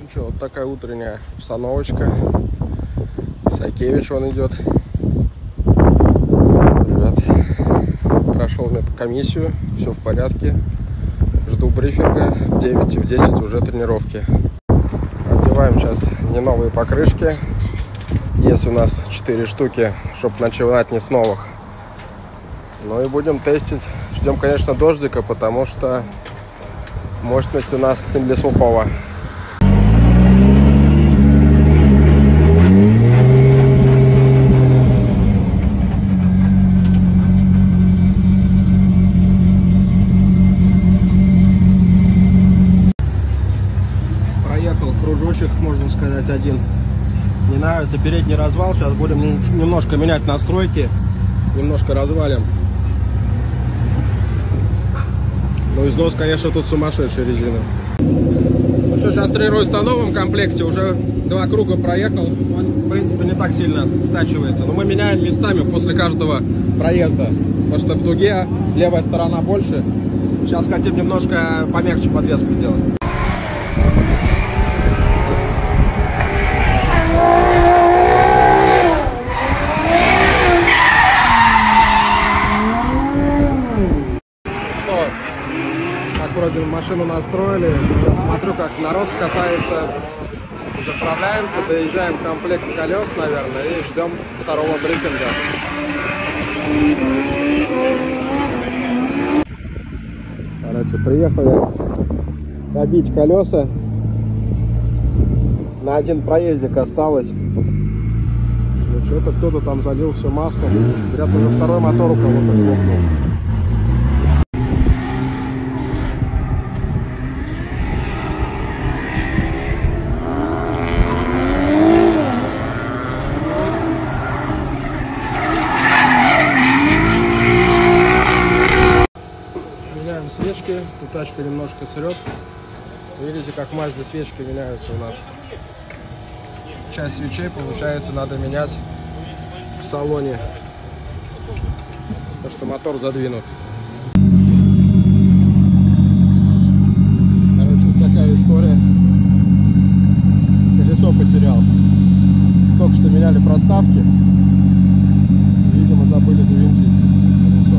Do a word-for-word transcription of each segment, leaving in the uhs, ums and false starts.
Ну что, вот такая утренняя установочка. Сакевич вон идет. Ребят, прошел медкомиссию, все в порядке. Жду брифинга. В девять и в десять уже тренировки. Одеваем сейчас не новые покрышки. Есть у нас четыре штуки, чтобы начинать не с новых. Ну и будем тестить. Ждем, конечно, дождика, потому что мощность у нас не для сухого. Проехал кружочек, можно сказать, один. Не нравится передний развал. Сейчас будем немножко менять настройки. Немножко развалим. Ну, износ, конечно, тут сумасшедший резины. Ну что, сейчас тренируюсь на новом комплекте. Уже два круга проехал. Он, в принципе, не так сильно стачивается. Но мы меняем местами после каждого проезда. Потому что в дуге левая сторона больше. Сейчас хотим немножко помягче подвеску делать. Вроде машину настроили, сейчас смотрю, как народ катается, заправляемся, доезжаем комплект колес, наверное, и ждем второго брифинга. Короче, приехали добить колеса, на один проездик осталось. Ну что-то кто-то там залил все маслом, говорят, уже второй мотор у кого-то лопнул. Свечки, тут тачка немножко срет. Видите, как в Мазде свечки меняются у нас. Часть свечей, получается, надо менять в салоне, потому что мотор задвинут. Короче, вот такая история. Колесо потерял. Только что меняли проставки. Видимо, забыли завинтить колесо.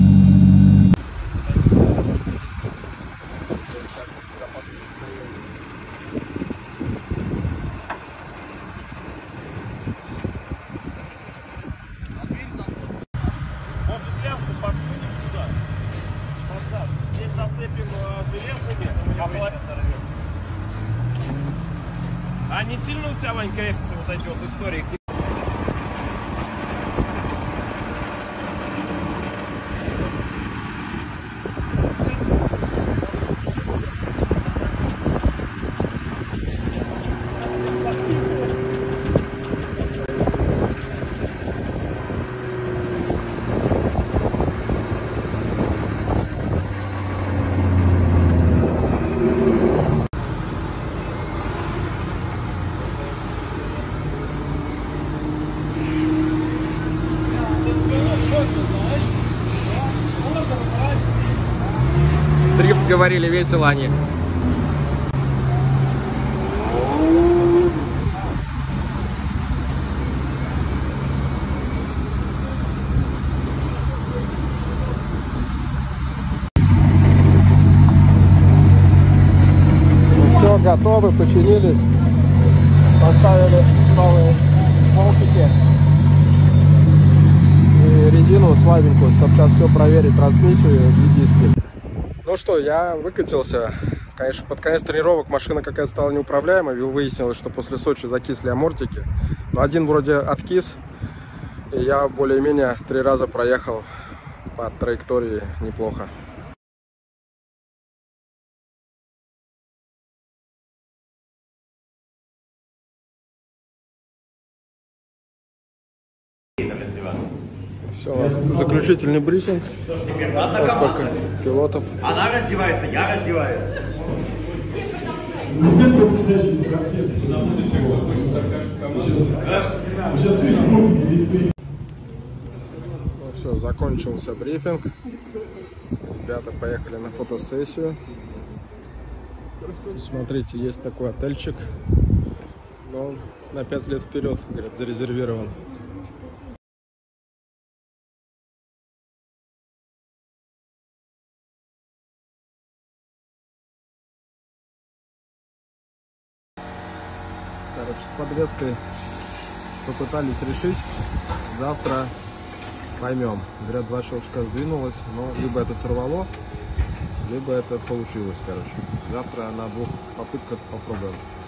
А не сильно у тебя, Вань, крепятся вот эти вот истории? Дрифт, говорили, весело они. Ну, все, готовы, починились. Поставили новые болтики и резину слабенькую, чтобы сейчас все проверить, трансмиссию и диски. Ну что, я выкатился. Конечно, под конец тренировок машина какая-то стала неуправляемой. Выяснилось, что после Сочи закисли амортики. Но один вроде откис. И я более-менее три раза проехал по траектории неплохо. Все, у нас заключительный брифинг. Сколько пилотов? Она раздевается, я раздеваюсь. Ну все, закончился брифинг. Ребята поехали на фотосессию. Тут, смотрите, есть такой отельчик, но он на пять лет вперед, говорят, зарезервирован. Короче, с подвеской попытались решить, завтра поймем. Говорят, два щелчка сдвинулось, но либо это сорвало, либо это получилось, короче. Завтра на двух попытках попробуем.